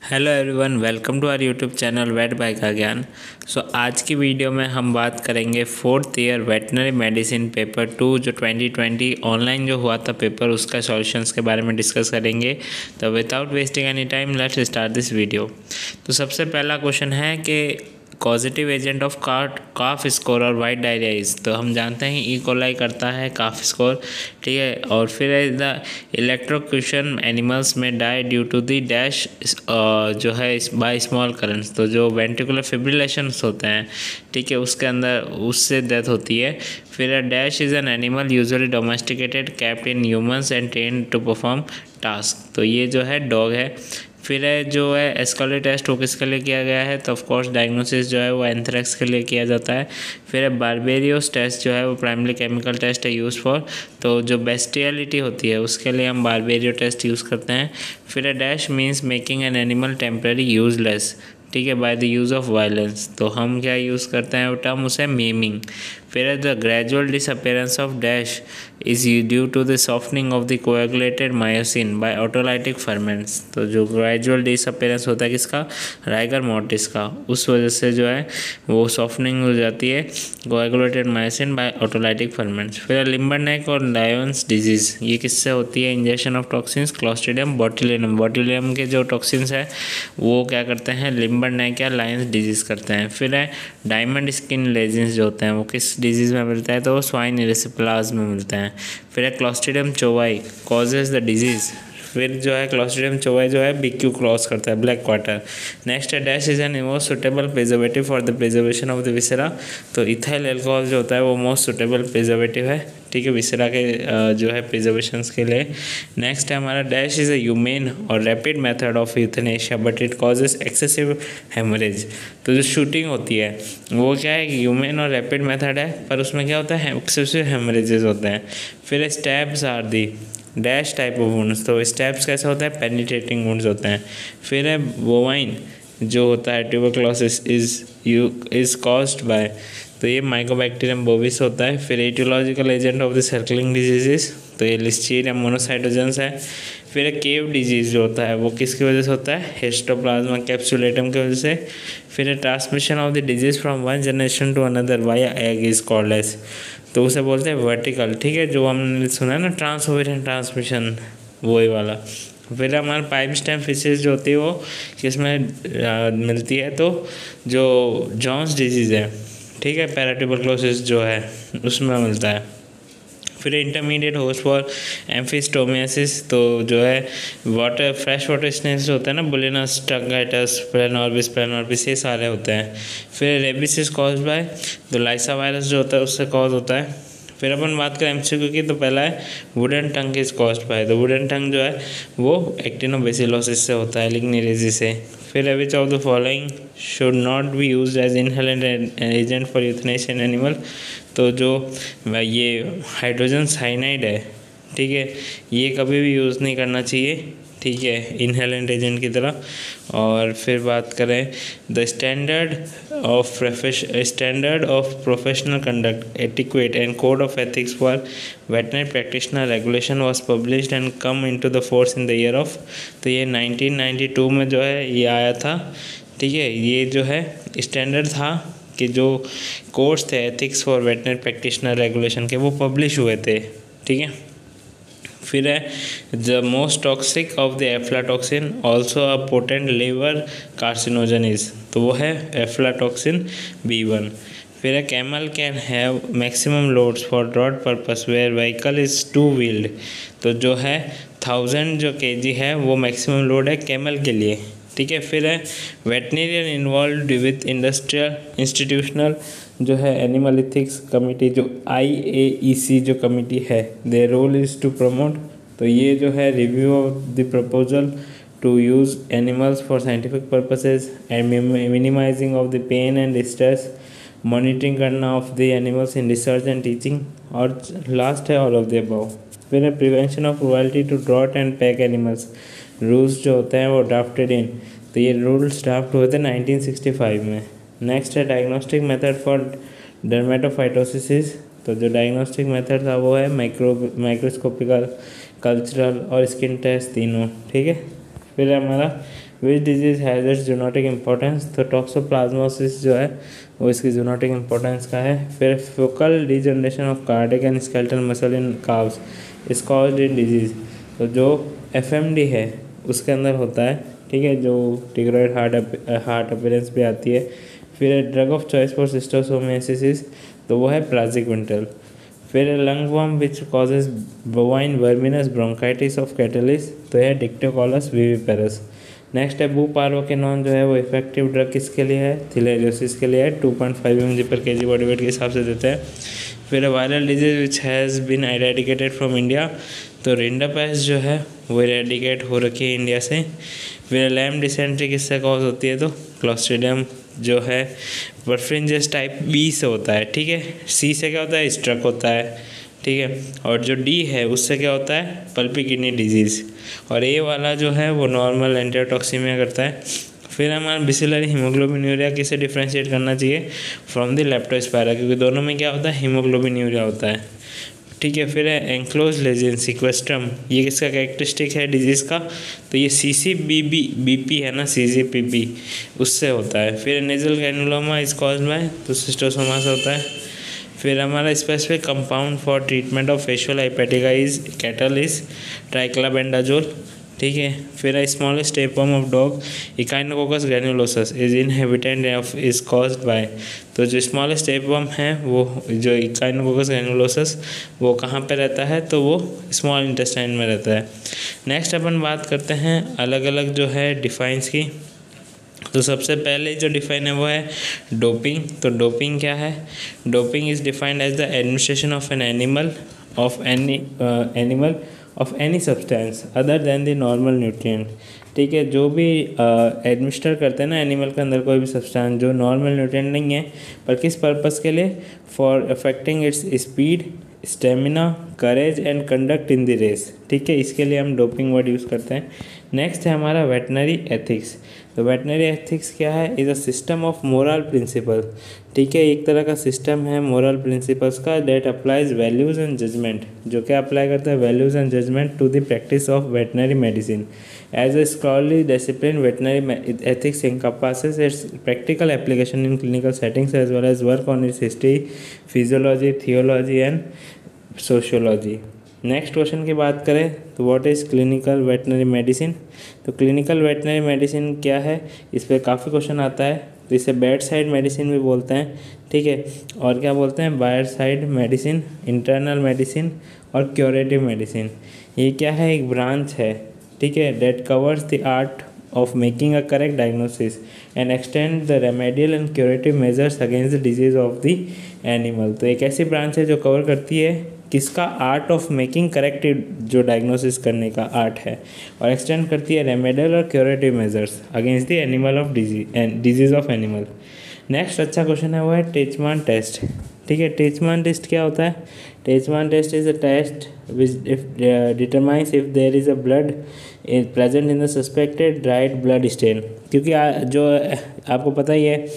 Hello everyone, welcome to our YouTube channel vet बाय का ज्ञान। आज की वीडियो में हम बात करेंगे fourth year veterinary medicine paper 2 जो 2020 ऑनलाइन जो हुआ था पेपर, उसका सॉल्यूशंस के बारे में डिस्कस करेंगे। तो without wasting any time let's start this video. तो सबसे पहला क्वेश्चन है कि causative agent of calf scour और वाइट डायरिया इज। तो हम जानते हैं ई कोलाई करता है काफ स्कोर, ठीक है। और फिर द इलेक्ट्रोक्यूशन एनिमल्स में die due to the dash जो है बाय स्मॉल करंट्स। तो जो वेंट्रिकुलर फिब्रिलेशंस होते हैं, ठीक है, उसके अंदर उससे डेथ होती है। फिर dash is an animal usually domesticated kept in humans and train to perform task. तो ये जो है डॉग है। फिर है जो है एस्कोली टेस्ट वो किसके लिए किया गया है, तो ऑफकोर्स डायग्नोसिस जो है वो एंथ्रेक्स के लिए किया जाता है। फिर है बारबेरियोस टेस्ट जो है वो प्राइमरी केमिकल टेस्ट है यूज़ फॉर, तो जो बेस्टियलिटी होती है उसके लिए हम बारबेरियो टेस्ट यूज़ करते हैं। फिर है dash means making an animal temporary useless, ठीक है, by the use of violence. तो हम क्या यूज़ करते हैं वो टर्म, उसे मीमिंग। फिर है the gradual disappearance of dash is due to the softening of the coagulated myosin by autolytic ferments. तो जो ग्रेजुअल डिसअपेरेंस होता है किसका, राइगर मोर्टिस का, उस वजह से जो है वो सॉफ्टनिंग हो जाती है coagulated myosin by autolytic ferments. फिर लिम्बर नेक और लायंस डिजीज़, ये किससे होती है, injection of toxins Clostridium botulinum. Botulinum के जो टॉक्सिन्स है वो क्या करते हैं, लिम्बर नेक या लायंस डिजीज़ करते हैं। फिर है डायमंड स्किन लेजेंस जो होते हैं वो किस डिजीज़ में मिलता है, तो वो स्वाइन इरिसिप्लाज में मिलते हैं। फिर है Clostridium chauvoei causes the disease. फिर जो है क्लोस्ट्रीडियम चोवाई जो है BQ क्रॉस करता है, ब्लैक क्वार्टर। नेक्स्ट है dash is an most suitable preservative for the preservation of the viscera. तो इथाइल एल्कोहल जो होता है वो मोस्ट सुटेबल प्रिजर्वेटिव है, ठीक है, विसेरा के जो है प्रिजर्वेशंस के लिए। नेक्स्ट है हमारा डैश इज़ अ ह्यूमेन और rapid method of euthanasia but it causes excessive haemorrhage. तो जो शूटिंग होती है वो क्या है, ह्यूमेन और रैपिड मेथड है, पर उसमें क्या होता है, एक्सेसिव हेमरेजेस होते हैं। फिर stabs are the dash type of wounds. तो स्टैब्स कैसे होता है, पेनिट्रेटिंग वुंड्स होते हैं। फिर है बोवाइन जो होता है ट्यूबरक्लोसिस इज़ कॉज्ड बाय, तो ये माइकोबैक्टीरियम बोविस होता है। फिर aetiological agent of the circling diseases, तो ये लिस्टीरियम मोनोसाइटोजेंस है। फिर केव डिजीज़ जो होता है वो किसकी वजह से होता है, हिस्टोप्लाज्मा कैप्सुलेटम की वजह से। फिर transmission of the disease from one generation to another via egg is called as, तो उसे बोलते हैं वर्टिकल, ठीक है, जो हमने सुना है ना ट्रांसओवेरियन ट्रांसमिशन, वही वाला। फिर हमारे पाइप स्टेम फिशेज जो होती है वो किसमें मिलती है, तो जो जॉन्स डिजीज़ है, ठीक है, पैराट्यूबरक्लोसिस जो है उसमें मिलता है। फिर इंटरमीडिएट होस्ट फॉर एम्फिस्टोमियासिस, तो जो है वाटर फ्रेश वाटर स्नेक्स जो होता है ना, बुलिनस टंगाइटस प्लेनॉर्बिस ये सारे होते हैं। फिर रेबिस इज कॉज्ड बाय, तो लाइसा वायरस जो होता है उससे कॉज होता है। फिर अपन बात करें MCQ की, तो पहला है wooden tongue is caused by, तो वुडन टंग जो है वो एक्टिनोबेसिलोसिस से होता है, लिग्निरेजी से। फिर which of the following should not be used as inhalant agent for euthanasia in animal. तो जो ये हाइड्रोजन साइनाइड है, ठीक है, ये कभी भी यूज़ नहीं करना चाहिए, ठीक है, इनहेलेंट एजेंट की तरह। और फिर बात करें the standard of professional conduct etiquette and code of ethics for veterinary practitioner regulation was published and come into the force in the year of, तो ये 1992 में जो है ये आया था, ठीक है। ये जो है स्टैंडर्ड था कि जो कोर्स थे ethics for veterinary practitioner regulation के वो पब्लिश हुए थे, ठीक है। फिर है the most toxic of the aflatoxin also a potent liver carcinogen is, तो वो है एफ्लाटॉक्सिन B1। फिर है camel can have maximum loads for road purpose where vehicle is two wheeled, तो जो है 1000 जो kg है वो मैक्सिमम लोड है कैमल के लिए, ठीक है। फिर है veterinarian involve with industrial institutional जो है एनिमल इथिक्स कमिटी, जो IAEC जो कमिटी है, their role is to promote, तो ये जो है review of the proposal to use animals for scientific purposes and minimising of the pain and stress, monitoring करना of the animals in research and teaching, और last है all of the above. फिर है prevention of royalty to draught and pack animals, rules जो होते हैं वो drafted इन, तो ये रूल्स ड्राफ्ट हुए थे 1965 में। नेक्स्ट है डायग्नोस्टिक मेथड फॉर डर्मेटोफाइटोसिस, तो जो डायग्नोस्टिक मेथड था वो है माइक्रोस्कोपिकल, कल्चरल और स्किन टेस्ट तीनों, ठीक है। फिर हमारा which disease has its zoonotic importance, तो टॉक्सोप्लाज्मोसिस जो है वो इसकी जूनोटिक इंपॉर्टेंस का है। फिर focal degeneration of cardiac and skeletal muscle in calves is caused in disease, तो जो FMD है उसके अंदर होता है, ठीक है, जो टिग्रॉइड हार्ट अपीयरेंस भी आती है। फिर drug of choice for schistosomiasis, तो वो है प्राजिक्विंटल। फिर lung worm which causes bovine verminous bronchitis of cattle is, तो है डिक्टोकॉलस विविपेरस। नेक्स्ट है बुपारोक्विनोन, जो है वो इफेक्टिव ड्रग किसके लिए है, थिलेरियोसिस के लिए है, 2.5 mg/kg बॉडी वेट के हिसाब से देते हैं। फिर viral disease which has been eradicated from India, तो रिंडापैस जो है वो एरेडिकेट हो रखी है इंडिया से। फिर लैम डिसेंट्री किससे कॉज होती है, तो क्लोस्ट्रीडियम जो है परफ्रिंजियस टाइप B से होता है, ठीक है। C से क्या होता है, स्ट्रक होता है, ठीक है। और जो D है उससे क्या होता है, पल्पी किडनी डिजीज़। और A वाला जो है वो नॉर्मल एंटीटॉक्सीमिया करता है। फिर हमारा बिसिलरी हीमोग्लोबिन्यूरिया किसे डिफ्रेंशिएट करना चाहिए, फ्रॉम द लेप्टोस्पायरा, क्योंकि दोनों में क्या होता है, हीमोग्लोबिन्यूरिया होता है, ठीक है। फिर है एंक्लोज लेजन सिक्वेस्ट्रम, ये किसका कैरेक्टरिस्टिक है डिजीज़ का, तो ये CCBP है ना, CCBP उससे होता है। फिर nasal granuloma is caused by, तो सिस्टोसोमा से होता है। फिर हमारा specific compound for treatment of Fasciola hepatica is cattle is triclabendazole, ठीक है। फिर smallest tapeworm of dog Echinococcus granulosus is inhabitant of is caused by, तो जो स्मॉलेस्ट टेपवर्म है वो जो इकाइनोकोकस ग्रैनुलोसस वो कहाँ पे रहता है, तो वो स्मॉल इंटेस्टाइन में रहता है। नेक्स्ट अपन बात करते हैं अलग अलग जो है डिफाइंस की। तो सबसे पहले जो डिफाइन है वो है डोपिंग। तो डोपिंग क्या है, doping is defined as the administration of an animal of any substance other than the normal nutrient, ठीक है। जो भी एडमिनिस्टर करते हैं ना एनिमल के अंदर कोई भी सब्सटेंस जो नॉर्मल न्यूट्रिएंट नहीं है, पर किस पर्पस के लिए, for affecting its speed, stamina, courage and conduct in the race, ठीक है, इसके लिए हम डोपिंग वर्ड यूज़ करते हैं। नेक्स्ट है हमारा वेटनरी एथिक्स। तो वेटनरी एथिक्स क्या है, is a system of moral principle, ठीक है, एक तरह का सिस्टम है मोरल प्रिंसिपल्स का, that applies values and judgement, जो क्या अप्लाई करता है values and judgement to the practice of veterinary medicine. As a scholarly discipline veterinary ethics encompasses its practical application in clinical settings as well as work on its history, physiology, theology and sociology। Next question की बात करें तो what is clinical veterinary medicine. तो clinical veterinary medicine क्या है, इस पर काफ़ी क्वेश्चन आता है। तो इसे बेड साइड मेडिसिन भी बोलते हैं, ठीक है, और क्या बोलते हैं, bedside medicine, internal medicine और क्यूरेटिव मेडिसिन। ये क्या है, एक ब्रांच है, ठीक है, that covers the art of making a correct diagnosis and extend the remedial and curative measures against the disease of the animal। तो एक ऐसी ब्रांच है जो कवर करती है किसका, आर्ट ऑफ मेकिंग करेक्ट जो डायग्नोसिस करने का आर्ट है, और एक्सटेंड करती है रेमेडियल और curative measures against the animal of disease of animal. Next अच्छा क्वेश्चन है वो है टेचमान टेस्ट, ठीक है। टेचमान टेस्ट क्या होता है, Teichmann test is a test which determines if there is a blood present in the suspected dried blood stain, क्योंकि जो आपको पता ही है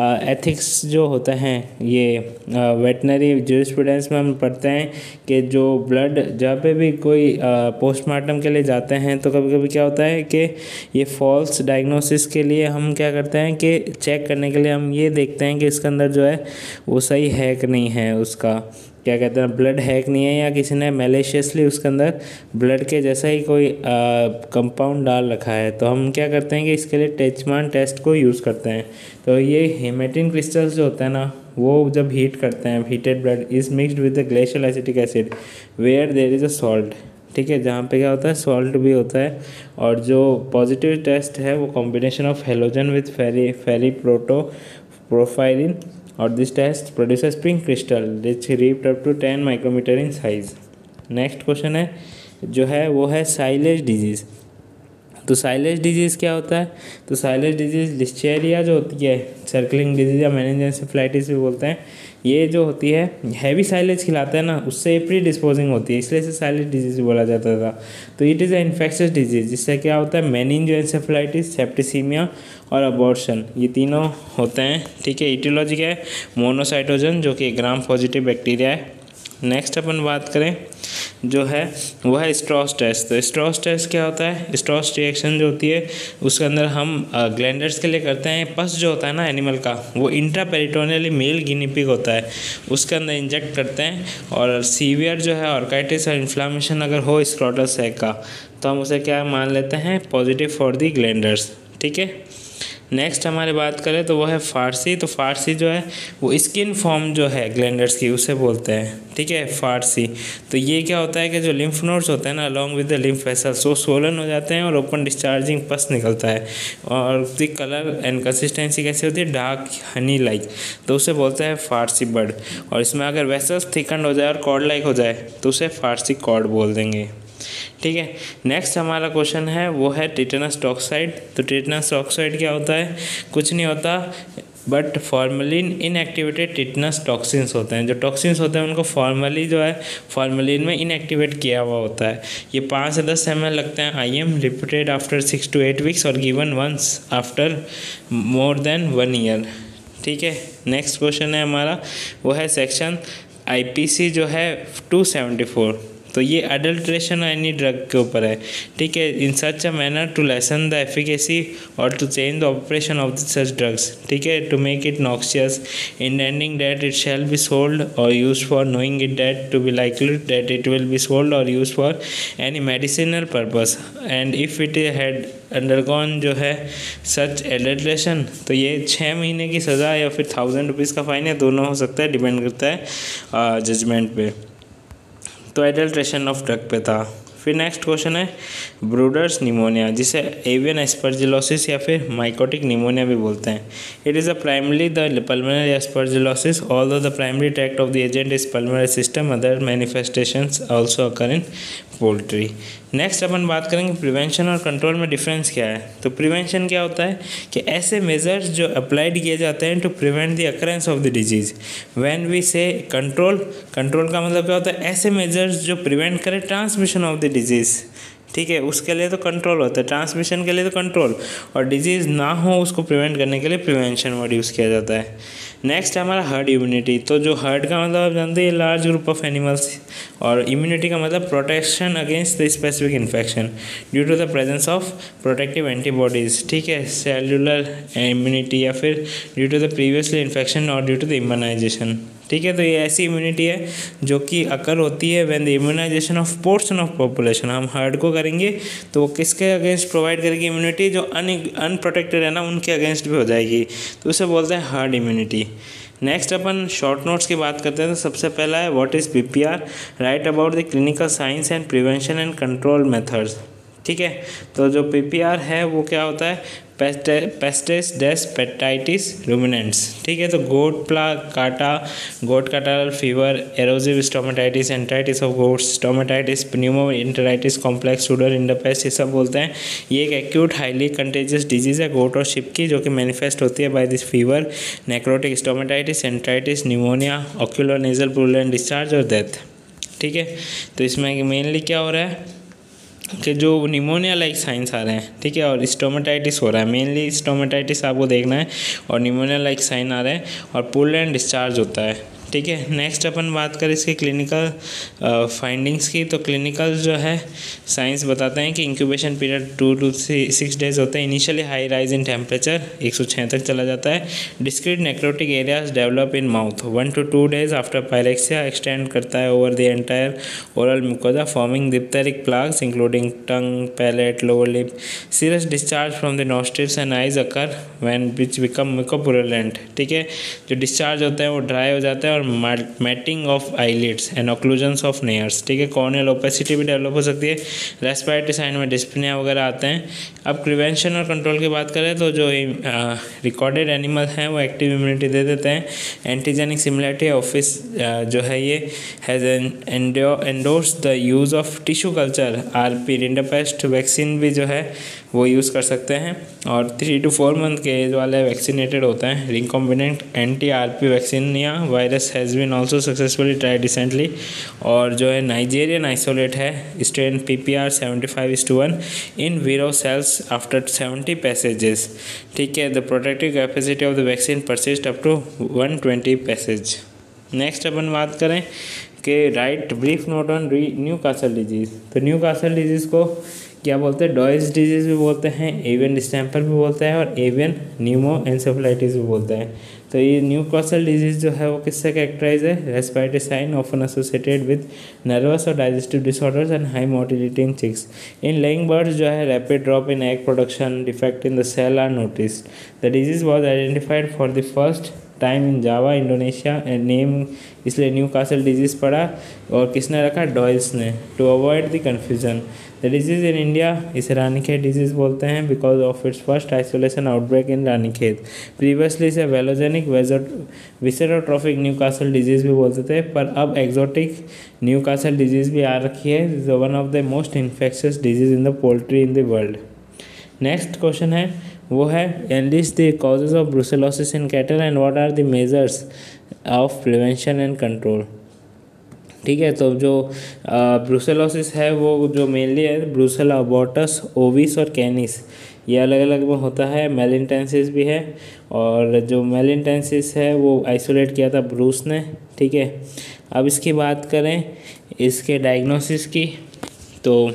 एथिक्स जो होता है ये वेटनरी जूरिस्प्रूडेंस में हम पढ़ते हैं कि जो ब्लड जहाँ पे भी कोई पोस्टमार्टम के लिए जाते हैं तो कभी कभी क्या होता है कि ये फॉल्स डायग्नोसिस के लिए हम क्या करते हैं कि चेक करने के लिए हम ये देखते हैं कि इसके अंदर जो है वो सही है कि नहीं है, उसका क्या कहते हैं ब्लड है कि नहीं है, या किसी ने मैलिशियसली उसके अंदर ब्लड के जैसा ही कोई कंपाउंड डाल रखा है, तो हम क्या करते हैं कि इसके लिए टेचमान टेस्ट को यूज़ करते हैं। तो ये हेमेटिन क्रिस्टल्स जो होता है ना वो जब हीट करते हैं, heated blood is mixed with the glacial acetic acid where there is a salt, ठीक है, जहाँ पे क्या होता है सॉल्ट भी होता है। और जो पॉजिटिव टेस्ट है वो combination of halogen with ferri profilin, और this test produces pink crystal which reaped up to 10 micrometer in size. Next question है जो है वो है साइलेज डिजीज़। तो साइलेज डिजीज़ क्या होता है, तो साइलेज डिजीज़ लिस्टेरिया जो होती है, सर्कलिंग डिजीज़ या मेनिंजेंसेफ्लाइटिस भी बोलते हैं, ये जो होती है हैवी साइलेज खिलाता है ना उससे ये प्री डिस्पोजिंग होती है, इसलिए इसे साइलेज डिजीज़ बोला जाता था। तो it is a infectious disease, जिससे क्या होता है मेनिंजेंसेफ्लाइटिस, सेप्टिसीमिया और अबॉर्शन, ये तीनों होते हैं, ठीक है। इटियोलॉजी क्या है, मोनोसाइटोजन जो कि ग्राम पॉजिटिव बैक्टीरिया है। नेक्स्ट अपन बात करें जो है वो है स्ट्रॉस टेस्ट। तो स्ट्रॉस टेस्ट क्या होता है? स्ट्रॉस रिएक्शन जो होती है उसके अंदर हम ग्लैंडर्स के लिए करते हैं। पस जो होता है ना एनिमल का, वो इंट्रापेरिटोनियली मेल गिनी पिग होता है, उसके अंदर इंजेक्ट करते हैं। और सीवियर जो है ऑर्काइटिस और इन्फ्लामेशन अगर हो स्क्रोटल सैक का, तो हम उसे क्या मान लेते हैं? Positive for the glanders. ठीक है, नेक्स्ट हमारे बात करें तो वो है फारसी। तो फारसी जो है वो स्किन फॉर्म जो है ग्लैंडर्स की उसे बोलते हैं। ठीक है, फारसी। तो ये क्या होता है कि जो लिम्फ नोड्स होते हैं ना along with the lymph vessels वो सोलन हो जाते हैं और ओपन डिस्चार्जिंग पस निकलता है। और उसकी कलर एंड कंसिस्टेंसी कैसी होती है? डार्क हनी लाइक, तो उसे बोलते हैं फारसी बर्ड। और इसमें अगर वेसल्स थिकंड हो जाए और कॉर्ड लाइक हो जाए तो उसे फारसी कॉर्ड बोल देंगे। ठीक है, नेक्स्ट हमारा क्वेश्चन है वो है टिटेनस टॉक्साइड। तो टिटेनस टॉक्साइड क्या होता है? कुछ नहीं होता but formalin inactivated tetanus toxins होते हैं। जो टॉक्सिन्स होते हैं उनको फॉर्मली जो है फॉर्मेलिन में इनएक्टिवेट किया हुआ होता है। ये 5 से 10 ml लगते हैं IM, repeated after 6 to 8 weeks और given once after more than 1 year। ठीक है, नेक्स्ट क्वेश्चन है हमारा वो है सेक्शन IPC जो है 274। तो ये अडल्ट्रेशन एनी ड्रग के ऊपर है। ठीक है, in such a manner to lessen the efficacy और to change the operation of such drugs. ठीक है, to make it noxious, intending that it shall be sold और use for, knowing it that to be likely that it will be sold और use for any medicinal purpose, and if it had undergone जो है सच adulteration, तो ये 6 महीने की सज़ा या फिर 1000 रुपीज़ का फाइन है, दोनों हो सकता है, डिपेंड करता है जजमेंट पे। तो एडल्ट्रेशन ऑफ ड्रग पे था। फिर नेक्स्ट क्वेश्चन है ब्रूडर्स निमोनिया, जिसे एवियन एस्परजिलोसिस या फिर माइकोटिक निमोनिया भी बोलते हैं। It is a primary the pulmonary aspergillosis, although the primary tract of the agent is pulmonary system, other manifestations also occur in poultry. Next अपन बात करेंगे प्रिवेंशन और कंट्रोल में डिफरेंस क्या है। तो प्रिवेंशन क्या होता है कि ऐसे मेजर्स जो अप्लाइड किए जाते हैं to prevent the occurrence of the disease. When we say control, control का मतलब क्या होता है? ऐसे मेजर्स जो प्रिवेंट करें ट्रांसमिशन ऑफ द डिजीज़। ठीक है, उसके लिए तो कंट्रोल होता है, ट्रांसमिशन के लिए तो कंट्रोल, और डिजीज़ ना हो उसको प्रिवेंट करने के लिए प्रिवेंशन वर्ड यूज़ किया जाता है। नेक्स्ट है हमारा हर्ड इम्यूनिटी। तो जो हर्ड का मतलब आप जानते हैं लार्ज ग्रुप ऑफ एनिमल्स, और इम्यूनिटी का मतलब protection against the specific infection due to the presence of protective antibodies. ठीक है, सेलुलर इम्यूनिटी या फिर due to the previously infection और ड्यू टू द इम्यूनाइजेशन। ठीक है, तो ये ऐसी इम्यूनिटी है जो कि अकर होती है when the immunization of portion of population. हम हर्ड को करेंगे तो वो किसके अगेंस्ट प्रोवाइड करेगी इम्यूनिटी? जो अनप्रोटेक्टेड है ना उनके अगेंस्ट भी हो जाएगी, तो उसे बोलते हैं हर्ड इम्यूनिटी। नेक्स्ट अपन शॉर्ट नोट्स की बात करते हैं। तो सबसे पहला है what is PPR, write about the clinical signs and prevention and control methods. ठीक है, तो जो PPR है वो क्या होता है? Peste des petits ruminants. ठीक है, तो goat catarrhal fever, erosive stomatitis, enteritis of goats, stomatitis, pneumo enteritis complex, pseudo rinderpest, ये सब बोलते हैं। ये एक एक्यूट हाईली कंटेजियस डिजीज़ है गोट और शिप की, जो कि मैनिफेस्ट होती है by this fever, necrotic stomatitis, enteritis, pneumonia, ocular nasal purulent discharge और डेथ। ठीक है, तो इसमें मेनली क्या हो रहा है कि जो निमोनिया लाइक साइंस आ रहे हैं, ठीक है, और स्टोमेटाइटिस हो रहा है, मेनली स्टोमेटाइटिस आपको देखना है, और निमोनिया लाइक साइन आ रहे हैं, और पुल डिस्चार्ज होता है। ठीक है, नेक्स्ट अपन बात करें इसके क्लिनिकल फाइंडिंग्स की। तो क्लिनिकल जो है साइंस बताते हैं कि इंक्यूबेशन पीरियड 2 to 6 डेज होते हैं। Initially high rise in temperature 106 तक चला जाता है। Discrete necrotic areas develop in mouth 1 to 2 days after pyrexia, extend करता है over the entire oral mucosa forming diphtheric plaques including tongue, palate, lower lip. Serious discharge from the nostrils and eyes occur when which become mucopurulent. ठीक है, जो discharge होता है वो dry हो जाता है, और matting of eyelids and occlusions of nares. ठीक है, कॉर्नियल ओपेसिटी भी डेवलप हो सकती है। रेस्पिरेटरी साइन में डिस्पनिया वगैरह आते हैं। अब प्रिवेंशन और कंट्रोल की बात करें तो जो रिकॉर्डेड एनिमल हैं वो एक्टिव इम्यूनिटी दे देते हैं। एंटीजेनिक सिमिलरिटी ऑफिस जो है ये has endorse the use of tissue culture RP rinderpest vaccine भी जो है वो यूज़ कर सकते हैं, और 3 to 4 मंथ के एज वाले वैक्सीनेटेड होते हैं। रिकॉम्बिनेंट anti-RP वैक्सीन या virus has been also successfully tried recently. और जो है नाइजेरियन आइसोलेट है strain PPR 75:1 in Vero cells after 70 passages. ठीक है, the protective capacity of the vaccine persist up to 120 passage. Next अपन बात करें कि write brief note on Newcastle disease. तो न्यू कासल डिजीज़ को क्या बोलते हैं? डॉयस डिजीज़ भी बोलते हैं, एवियन डिस्टेम्पर भी बोलते हैं और एवियन न्यूमोएन्सेफेलाइटिस भी बोलते हैं। तो ये न्यू कासल डिजीज़ जो है वो किससे कैरेक्टराइज है? Respiratory sign often associated with nervous और digestive disorders and high mortality in chicks. In laying birds जो है rapid drop in egg production, defect in the shell are noticed. The disease was identified for the first time in Java Indonesia and name इसलिए Newcastle disease पड़ा और किसने रखा? Doyle's ने, to avoid the confusion. The disease in India इसे Ranikhet disease बोलते हैं because of its first isolation outbreak in Ranikhet. Previously इसे velogenic viscerotropic Newcastle disease भी बोलते थे, पर अब एक्जोटिक न्यू कासल डिजीज़ भी आ रखी है, one of the most infectious disease in the poultry in the world. Next question है वो है enlist the causes of brucellosis in cattle and what are the measures of prevention and control. ठीक है, तो जो ब्रुसेलोसिस है वो जो मेनली है ब्रुसेला अबॉर्टस, ओविस और कैनिस, ये अलग अलग में होता है। मेलिनटेंसिस भी है और जो मेलिनटेंसिस है वो आइसोलेट किया था ब्रूस ने। ठीक है, अब इसकी बात करें इसके डायग्नोसिस की, तो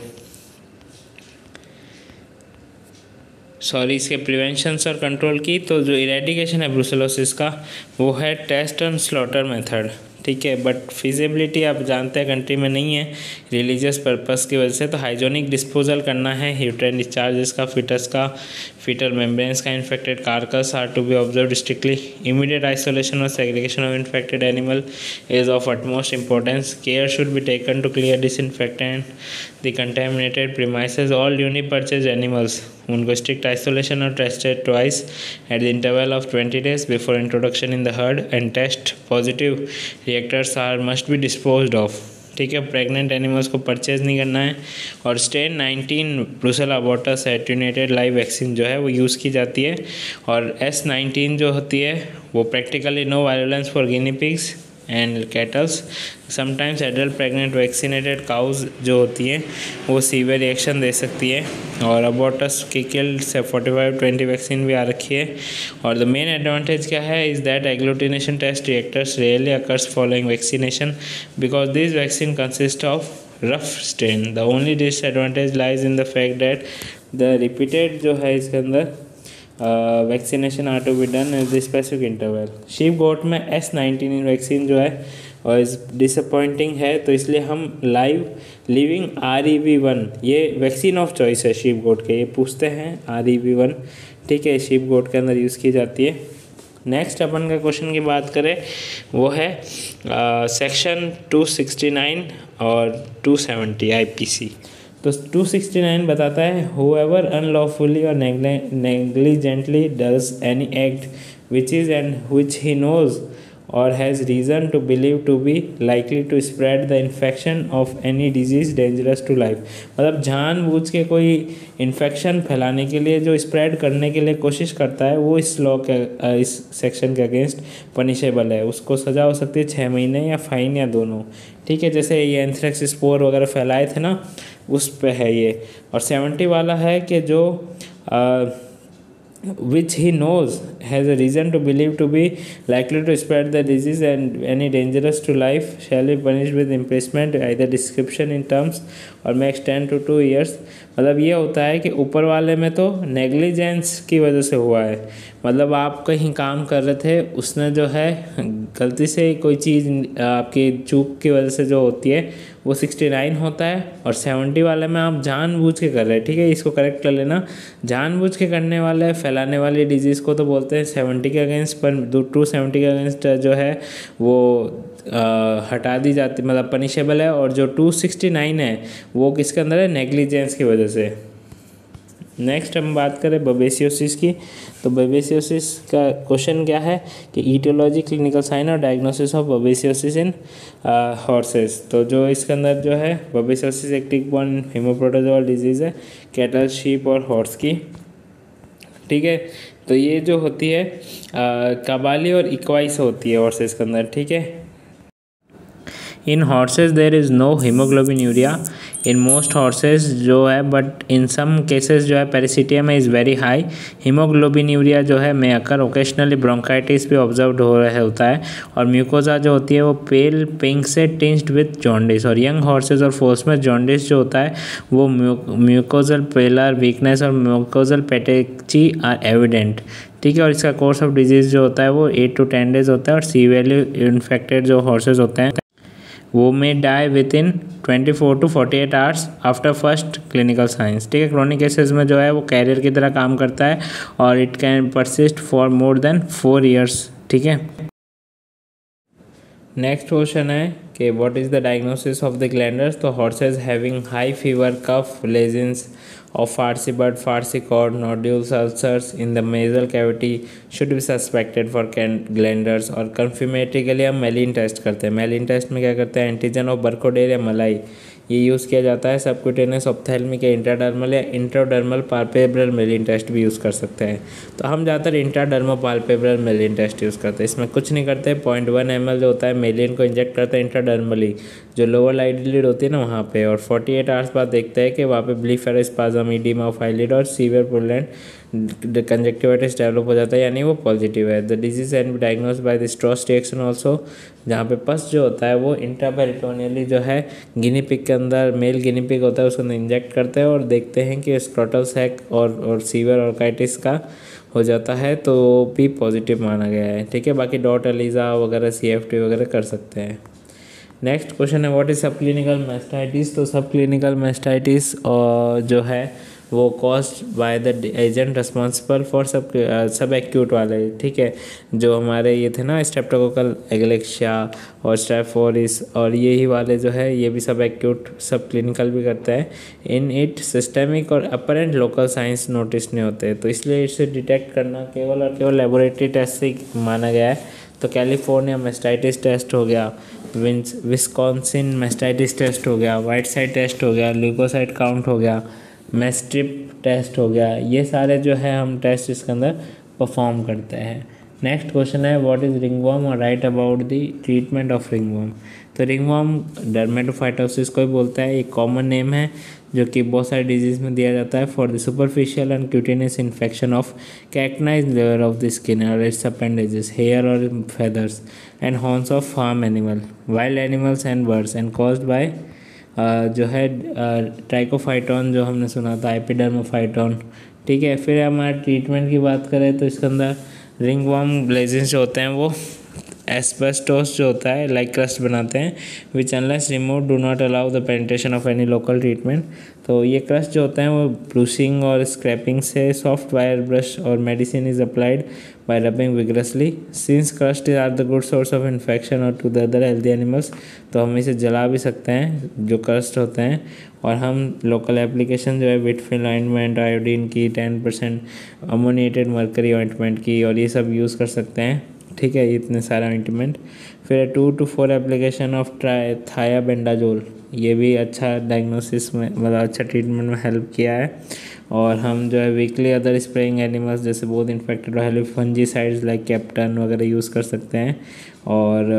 इसके प्रिवेंशंस और कंट्रोल की, तो जो इरेडिकेशन है ब्रुसेलोसिस का वो है टेस्ट एंड स्लॉटर मेथड। ठीक है, बट फिजिबिलिटी आप जानते हैं कंट्री में नहीं है रिलीजियस पर्पस की वजह से, तो हाइजीनिक डिस्पोजल करना है यूट्राइन डिस्चार्जेस का, फिटस का, फीटल मेम्ब्रेन्स का, infected carcass are to be observe strictly. Immediate isolation और segregation of infected animal is of utmost importance. Care should be taken to clear disinfectant the contaminated premises. All newly purchased animals उनको strict isolation और tested twice at the interval of 20 days before introduction in the herd and test positive reactors are must be disposed of. ठीक है, pregnant animals को purchase नहीं करना है। और strain 19 brucella abortus attenuated live vaccine जो है वो यूज़ की जाती है, और S19 जो होती है वो practically no virulence for guinea pigs and cattles. Sometimes adult pregnant vaccinated cows जो होती हैं वो सीवियर रिएक्शन दे सकती है, और अबॉर्टस की किल्ड से 45-20 वैक्सीन भी आ रखी है। और द मेन एडवांटेज क्या है is that agglutination test reactors rarely occurs following vaccination because this vaccine consist of rough strain. The only disadvantage lies in the fact that the repeated जो है इसके अंदर vaccination are to be done at the specific interval. Sheep goat में S19 vaccine जो है और इस disappointing है, तो इसलिए हम लिविंग REV1 ये वैक्सीन ऑफ चॉइस है शीप गोट के, ये पूछते हैं REV1। ठीक है, शीप गोट के अंदर यूज़ की जाती है। नेक्स्ट अपन का क्वेश्चन की बात करें वो है सेक्शन 269 और 270 IPC। तो 269 बताता है whoever unlawfully or negligently does any act which is and which he knows or has reason to believe to be likely to spread the infection of any disease dangerous to life। मतलब जानबूझ के कोई infection फैलाने के लिए जो spread करने के लिए कोशिश करता है वो इस लॉ के इस सेक्शन के अगेंस्ट पनिशेबल है। उसको सज़ा हो सकती है 6 महीने या फाइन या दोनों। ठीक है, जैसे ये एंथ्रेक्स स्पोर वगैरह फैलाए थे ना उस पे है ये। और 70 वाला है कि जो which he knows has a reason to believe to be likely to spread the disease and any dangerous to life shall be punished with imprisonment either description in terms और max 10 to 2 years। मतलब ये होता है कि ऊपर वाले में तो नेग्लिजेंस की वजह से हुआ है, मतलब आप कहीं काम कर रहे थे, उसने जो है गलती से कोई चीज़ आपकी चूक की वजह से जो होती है वो 69 होता है, और 70 वाले में आप जानबूझ के कर रहे हैं। ठीक है, इसको करेक्ट कर लेना, जानबूझ के करने वाले फैलाने वाली डिजीज़ को तो बोलते हैं 70 के अगेंस्ट, पर 270 के अगेंस्ट जो है वो हटा दी जाती, मतलब पनिशेबल है। और जो 269 है वो किसके अंदर है? नेग्लिजेंस की वजह से। नेक्स्ट हम बात करें बबेसियोसिस की, तो बबेसियोसिस का क्वेश्चन क्या है कि ईटियोलॉजी, क्लिनिकल साइन और diagnosis of babesiosis in horses. तो जो इसके अंदर जो है बबेसियोसिस एक टिक बॉर्न हेमोप्रोटोजोअल डिजीज़ है कैटल, शीप और हॉर्स की। ठीक है, तो ये जो होती है कबाली और इक्वाइस होती है हॉर्सेस के अंदर। ठीक है, in horses there is no haemoglobin uria in most horses जो है, बट इन सम केसेस जो है parasitaemia is very high. Haemoglobinuria जो है में अकर ओकेशनली ब्रोंकाइटिस भी ऑब्जर्व हो रहा होता है। और म्यूकोजा जो होती है वो पेल पिंक से टिंज्ड विथ जॉन्डिस। और यंग हॉर्सेज और फोर्स में जॉन्डिस जो होता है वो म्यूकोजल पेलर वीकनेस और म्यूकोजल पेटेची आर एविडेंट। ठीक है, और इसका कोर्स ऑफ डिजीज़ जो होता है वो 8 to 10 days होता है। और सीवियरली इन्फेक्टेड जो हॉर्सेज होते हैं वो may die within 24 to 48 hours after first clinical signs. ठीक है, क्रोनिक केसेस में जो है वो कैरियर की तरह काम करता है और it can persist for more than 4 years। ठीक है, नेक्स्ट क्वेश्चन है कि what is the diagnosis of the glanders. तो horses having high fever, cough, lesions of farcy bud, farcy cord, nodules, ulcers in the nasal cavity should be suspected for glanders। और confirmatorily हम मेलिन test करते हैं। मेलिन test में क्या करते हैं, antigen of बर्कोडेर या मलाई ये यूज़ किया जाता है। सबक्यूटेनियस ऑप्थेल्मिक या इंट्राडर्मल या इंट्राडर्मल पाल्पेब्रल मेलिन टेस्ट भी यूज़ कर सकते हैं। तो हम ज़्यादातर intradermal palpebral mallein test use करते हैं। इसमें कुछ नहीं करते, 0.1 ml जो होता है मेलिन को इंजेक्ट करते हैं इंट्राडर्मली जो लोअर आईलिड होती है ना वहाँ पे। और 48 आवर्स बाद देखते हैं कि वहाँ पे ब्लीफेरोस्पाज्म, ईडिमा ऑफ आईलिड और सीवियर पुरलेंट कंजक्टिवाइटिस डेवलप हो जाता है, यानी वो पॉजिटिव है। The disease and diagnose by the Strauss reaction also, जहाँ पे पस जो होता है वो इंट्रापेरिटोनियली जो है गिनी पिग के अंदर, मेल गिनी पिग होता है उसको इंजेक्ट करते हैं और देखते हैं कि स्क्रोटल सैक और सीवियर ऑर्काइटिस का हो जाता है तो भी पॉजिटिव माना गया है। ठीक है, बाकी डॉट एलिजा वगैरह CFT वगैरह कर सकते हैं। नेक्स्ट क्वेश्चन है what is sub clinical mastitis. तो सब क्लिनिकल मैस्टाइटिस जो है वो caused by the agent responsible for sub acute वाले। ठीक है, जो हमारे ये थे ना स्ट्रेप्टोकोकल एगलेक्शिया और स्ट्रेफोरिस और यही वाले जो है ये भी सब एक्यूट सब क्लिनिकल भी करते हैं। इन इट सिस्टेमिक और अपरेंट लोकल साइंस नोटिस नहीं होते, तो इसलिए इसे डिटेक्ट करना केवल और केवल लेबोरेटरी टेस्ट से माना गया है। तो कैलिफोर्निया मैस्टाइटिस टेस्ट हो गया, विस्कॉन्सिन मैस्टाइटिस टेस्ट हो गया, वाइट साइड टेस्ट हो गया, ल्यूकोसाइट काउंट हो गया, मैस्ट्रिप टेस्ट हो गया, ये सारे जो है हम टेस्ट इसके अंदर परफॉर्म करते हैं। नेक्स्ट क्वेश्चन है व्हाट इज़ रिंगवर्म और write about the treatment of ringworm. तो रिंगवर्म डर्मेटोफाइटोसिस को भी बोलता है, एक कॉमन नेम है जो कि बहुत सारे डिजीज़ में दिया जाता है for the superficial and cutaneous infection of keratinized layer of the skin और इट्स अपेंडेजेस, हेयर और feathers and horns of farm animal, wild animals and birds and caused by जो है ट्राइकोफाइटॉन जो हमने सुना था, एपिडर्मोफाइटॉन। ठीक है, फिर हमारे ट्रीटमेंट की बात करें तो इसके अंदर रिंगवर्म ग्लेजिंस जो होते हैं वो एस्बेस्टोस जो होता है लाइक क्रस्ट बनाते हैं which unless remove do not allow the penetration of any local treatment. तो ये क्रस्ट जो होता है वो ब्रूसिंग और स्क्रैपिंग से सॉफ्ट वायर ब्रश और medicine is applied by rubbing vigorously since crust are the good source of infection और to the other healthy animals. तो हम इसे जला भी सकते हैं जो क्रस्ट होते हैं। और हम लोकल एप्लीकेशन जो है विटफिल ऑइंटमेंट, आयोडीन की 10% अमोनिएटेड मर्करी ऑइंटमेंट की और ये सब यूज़ कर सकते हैं। ठीक है, इतने सारे ऑइंटमेंट। फिर 2 to 4 एप्लीकेशन ऑफ थायाबेंडाजोल, ये भी अच्छा डायग्नोसिस में मतलब अच्छा ट्रीटमेंट में हेल्प किया है। और हम जो है वीकली अदर स्प्रेइंग एनिमल्स जैसे बहुत इन्फेक्टेड और फंजीसाइड्स लाइक कैप्टन वगैरह यूज़ कर सकते हैं। और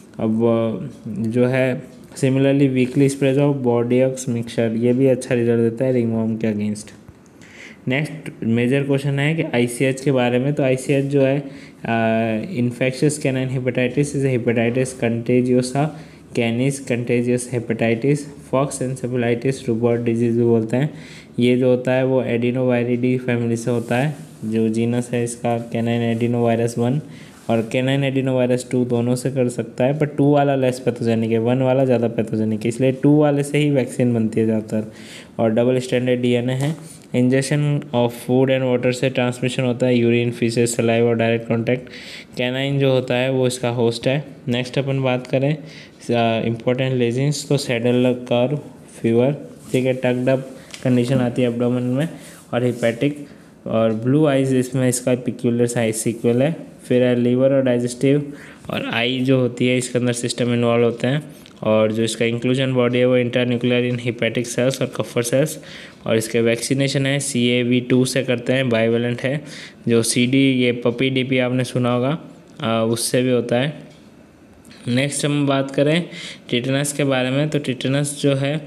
अब जो है similarly weekly sprays of Bordeaux mixture, ये भी अच्छा रिजल्ट देता है रिंगवर्म के अगेंस्ट। नेक्स्ट मेजर क्वेश्चन है कि ICH के बारे में। तो ICH जो है infectious canine hepatitis is hepatitis contagiosa canis contagious hepatitis, fox encephalitis Rubarth disease भी बोलते हैं। ये जो होता है वो एडिनोवायरिडी फैमिली से होता है, जो जीनस है इसका कैनाइन एडिनोवायरस 1 और कैनाइन एडिनोवायरस 2 दोनों से कर सकता है, पर 2 वाला लेस पैथोजेनिक है, 1 वाला ज़्यादा पैथोजेनिक है, इसलिए 2 वाले से ही वैक्सीन बनती है ज़्यादातर। और डबल स्टैंडर्ड DNA है। Injection of food and water से ट्रांसमिशन होता है, यूरिन, फीसेस, सलाइव और डायरेक्ट कॉन्टैक्ट। कैनाइन जो होता है वो इसका होस्ट है। नेक्स्ट अपन बात करें इंपॉर्टेंट लेजिंस, तो सैडल कर्व, फीवर, ठीक है, टक्ड अप कंडीशन आती है एब्डोमेन में और हिपैटिक और ब्लू आइज इसमें इसका पिक्यूलर साइज सीक्वल है। फिर लीवर और डाइजेस्टिव और आई जो होती है इसके अंदर सिस्टम इन्वॉल्व होते हैं। और जो इसका इंक्लूजन बॉडी है वो इंटरन्यूक्लियर इन हिपैटिक सेल्स और कफर सेल्स। और इसके वैक्सीनेशन है CAV2 से करते हैं, बाइवेलेंट है। जो CD ये पपी DP आपने सुना होगा उससे भी होता है। नेक्स्ट हम बात करें टिटेनस के बारे में। तो टिटेनस जो है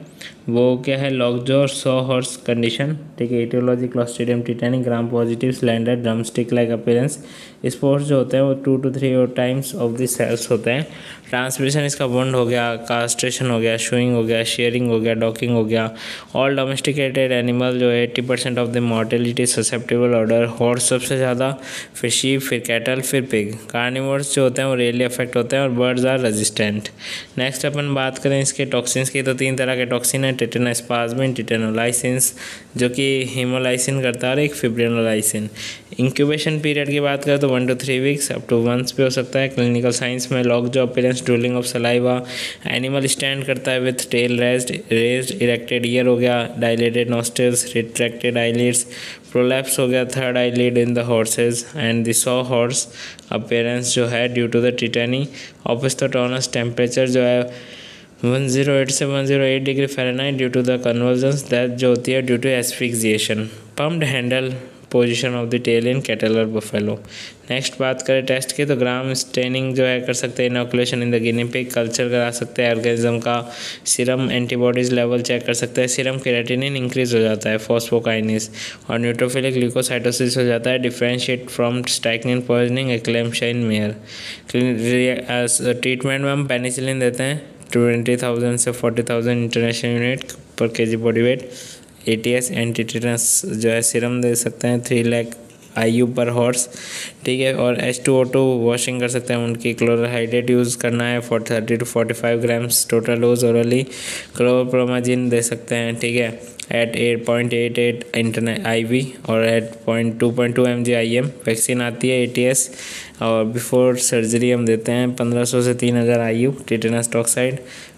वो क्या है, लॉकजॉ सॉ हॉर्स कंडीशन, ठीक है। Etiology clostridium tetani, gram positive, slender, drumstick like appearance. Spores जो होते हैं वो 2 to 3 times of the cells होते हैं। ट्रांसमिशन इसका वुंड हो गया, कास्ट्रेशन हो गया, शूइंग हो गया, शेयरिंग हो गया, डॉकिंग हो गया। ऑल डोमेस्टिकेटेड एनिमल जो है 80% of the mortality susceptible order. Horse सबसे ज़्यादा, फिर शीप, फिर कैटल, फिर पिग। कार्निवोर्स जो होते हैं वो रेयरली अफेक्ट होते हैं और बर्ड्स आर रेजिस्टेंट। नेक्स्ट अपन बात करें इसके टॉक्सिन्स की, तो 3 तरह के टॉक्सिन है, टिटेनोस्पाज्मिन, टिटेनोलाइसिन्स जो कि हीमोलाइसिन करता है, और एक फिब्रिनोलाइसिन। इंक्यूबेशन पीरियड की बात करें तो 1 to 3 weeks up to months पे हो सकता है। क्लिनिकल साइंस में lockjaw appearance, drooling of saliva, animal stand करता है with tail raised erected ear हो गया, dilated nostrils, retracted eyelids, prolapse हो गया third eyelid in the horses, and the saw horse appearance जो है due to the tetany. Opisthotonus temperature जो है 108 से 108 degree Fahrenheit due to the convergence, death जो होती है due to asphyxiation. Pumped handle position of the tail in cattle और buffalo. Next बात करें टेस्ट की, तो ग्राम स्टेनिंग जो है कर सकते हैं, inoculation in the guinea pig, culture करा सकते हैं ऑर्गेनिज्म का, सीरम एंटीबॉडीज़ लेवल चेक कर सकते हैं, सीरम केराटिनिन इंक्रीज हो जाता है, फॉस्फोकाइनेस, और न्यूट्रोफिलिक ग्लूकोसाइटोसिस हो जाता है, differentiate from strychnine poisoning, eclampsia in mare. Treatment में हम पेनिसिलिन देते हैं 20,000 से 40,000 इंटरनेशनल यूनिट पर KG body weight. ATS anti tetanus जो है सीरम दे सकते हैं 3 लाख IU पर हॉर्स, ठीक है। और H2O2 वॉशिंग कर सकते हैं उनकी। क्लोराहाइड्रेट यूज़ करना है for 30 to 45 grams total dose orally. Chlorpromazine दे सकते हैं, ठीक है, एट 8.88 इंटरनेट IV और एट 2.2 mg IM। वैक्सीन आती है ATS, और बिफोर सर्जरी हम देते हैं 1500 से 3000 IU टिटेनस टॉक्साइड।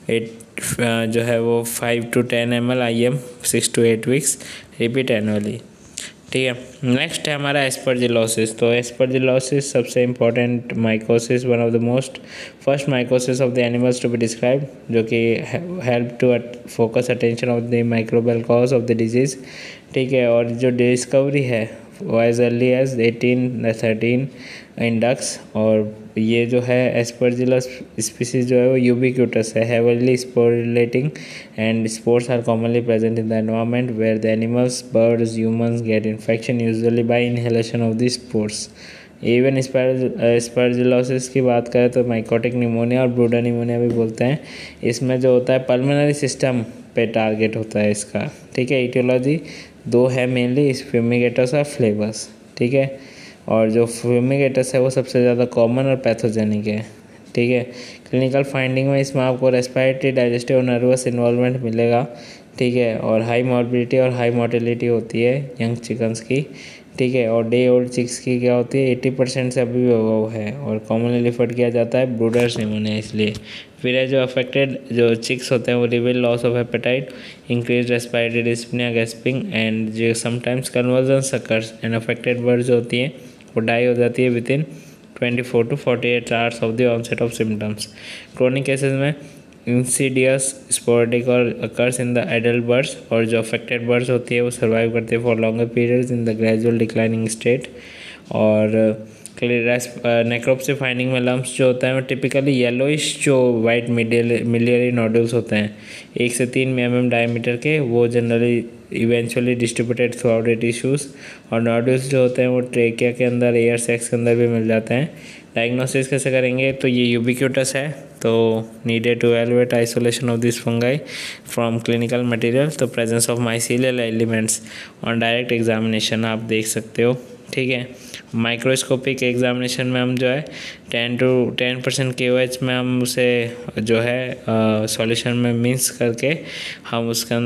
जो है वो 5 to 10 ml IM 6 to 8 weeks, repeat annually, ठीक है। नेक्स्ट है हमारा एस्परजिलोसिस। तो एस्परजिलोसिस सबसे important mycosis, one of the most first mycosis of the animals to be describe, जो कि help to focus attention of the microbial cause of the disease, ठीक है। और जो डिस्कवरी है वो as early as 1813 in ducks, और ये जो है एस्परजिलस स्पीसीज जो है वो यूबिक्यूटस है, heavenly sporulating, and spores are commonly present in the environment where the animals, birds, humans get infection usually by inhalation of the spores. Even aspergillosis की बात करें तो माइकोटिक निमोनिया और ब्रूडर निमोनिया भी बोलते हैं। इसमें जो होता है पल्मोनरी सिस्टम पे टारगेट होता है इसका, ठीक है। इटियोलॉजी 2 है मेनली, फ्यूमिगेटस और फ्लेवर्स, ठीक है। और जो फ्यूमिगेटस है वो सबसे ज़्यादा कॉमन और पैथोजेनिक है, ठीक है। क्लिनिकल फाइंडिंग में इसमें आपको रेस्पिरेटरी, डाइजेस्टिव और नर्वस इन्वॉल्वमेंट मिलेगा, ठीक है। और हाई मॉर्बिडिटी और हाई मोर्टेलिटी होती है यंग चिकन्स की, ठीक है। और डे ओल्ड चिक्स की क्या होती है 80% से अभी भी अबव है, और कॉमनली रिफर किया जाता है ब्रूडर्स निमोनिया इसलिए। फिर है जो अफेक्टेड जो चिक्स होते हैं वो reveal loss of appetite, increase respiratory dyspnea, gasping, and जो sometimes conversion occurs, and affected birds जो होती हैं वो डाई हो जाती है within 24 to 48 hours of the onset of symptoms. Chronic cases में इंसीडियस, स्पोरेडिक और occurs in the adult birds, और जो अफेक्टेड बर्ड्स होती है वो सर्वाइव करते हैं for longer periods in the gradual declining state. और नेक्रोप्सी फाइंडिंग में लम्प्स जो होता है वो टिपिकली येलोइश जो वाइट मिलियरी नोडल्स होते हैं 1 से 3 mm डायमीटर के, वो generally eventually distributed throughout the tissues. और नोडल्स जो होते हैं वो ट्रेकिया के अंदर, एयर सैक्स के अंदर भी मिल जाते हैं। डायग्नोसिस कैसे करेंगे, तो ये यूबिक्यूटस है तो needed to evaluate isolation of this fungi from clinical material, तो presence of mycelial elements on direct examination आप देख सकते हो, ठीक है। माइक्रोस्कोपिक एग्जामिनेशन में हम जो है 10% KOH में हम उसे जो है सॉल्यूशन में मिक्स करके हम उसके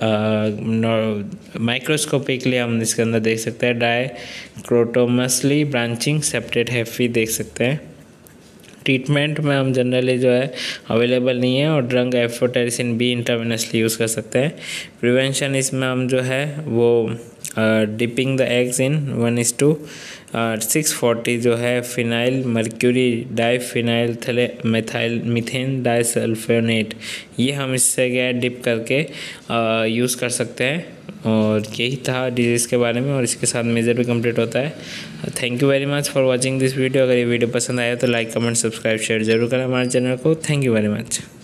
अंदर माइक्रोस्कोपिकली हम इसके अंदर देख सकते हैं dichotomously branching separate hyphae देख सकते हैं। ट्रीटमेंट में हम जनरली जो है अवेलेबल नहीं है, और drug amphotericin B intravenously use कर सकते हैं। प्रिवेंशन इसमें हम जो है वो डिपिंग द एग्स इन 1:640 जो है phenyl mercury diphenyl methyl methane disulfonate, ये हम इससे क्या डिप करके यूज़ कर सकते हैं। और यही था डिजीज़ के बारे में, और इसके साथ मेजर भी कंप्लीट होता है। Thank you very much for watching this video. अगर ये वीडियो पसंद आया तो लाइक, कमेंट, सब्सक्राइब, शेयर जरूर करें हमारे चैनल को। Thank you very much.